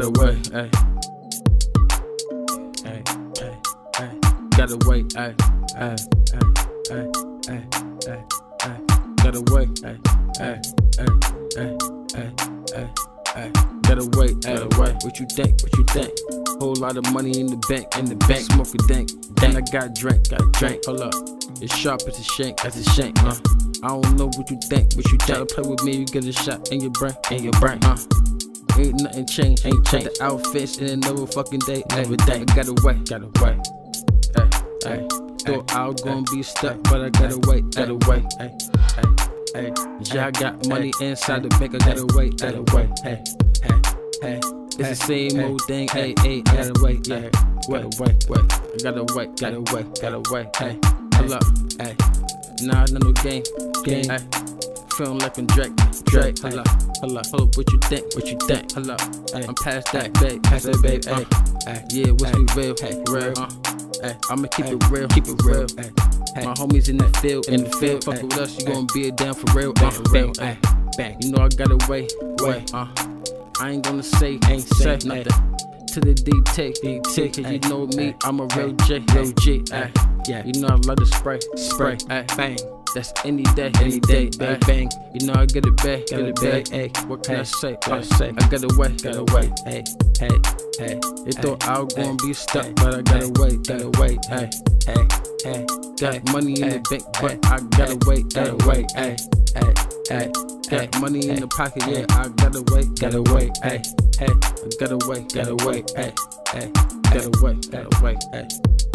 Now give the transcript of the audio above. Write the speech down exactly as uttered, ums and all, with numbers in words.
gotta wait, ay. Ay, ay, ay, gotta wait, ay, ay, ay, ay, ay, ay, gotta wait, ay, ay, ay, ay, ay, ay, ay, gotta wait, gotta wait. What you think? What you think? Whole lot of money in the bank, in the bank, smoke a dank. Then I got drink, got drink. Hold up, it's sharp as a shank, as a shank. Uh, I don't know what you think, but you try to play with me, you get a shot in your brain, in your brain. Uh, ain't nothing changed, ain't changed. The outfits in another fucking day, every day. I gotta wait, gotta wait. Ay, ay. Thought I was gonna be stuck, but I gotta wait, gotta wait. Ay, ay, ay. Yeah, I got money inside the bank, I gotta wait, gotta wait. Hey, hey, hey. It's the same old thing, hey, hey. I gotta wait, yeah. Wait, wait, wait. I gotta wait, gotta wait, gotta wait. Hey, hold up, hey. Nah, no game, game. Ay. Feeling like I'm Drake, Drake. Hold up, hold up, hold up. What you think? What you think? Hold up, ay. I'm past that, babe, past that, babe. Ay, ay. Yeah, what's be real? Hey, real. Uh, ay. I'ma keep it real, keep it real. Ay. My homies in the field, in the field. Fuck with us, you gon' be it down for real, uh, real. Ay. Bang, you know I gotta wait, wait. Uh, I ain't gonna say, ain't say nothing. To the D T, D T, cause you know me, I'm a real J, real G. Ay. Yeah, you know I love to spray, spray, ay. Bang. That's any day, any day, bang, bang. You know I get it back, get it back. Hey, what can I say? What I say? I gotta wait, gotta wait. Hey, hey, hey. They thought I was gonna be stuck, but I gotta wait, gotta wait. Hey, hey, hey. Got money in the bank, but I gotta wait, gotta wait. Hey, hey, hey. Got money in the pocket, yeah, I gotta wait, gotta wait. Hey, hey. I gotta wait, gotta wait. Hey, hey. Gotta wait, gotta wait. Hey.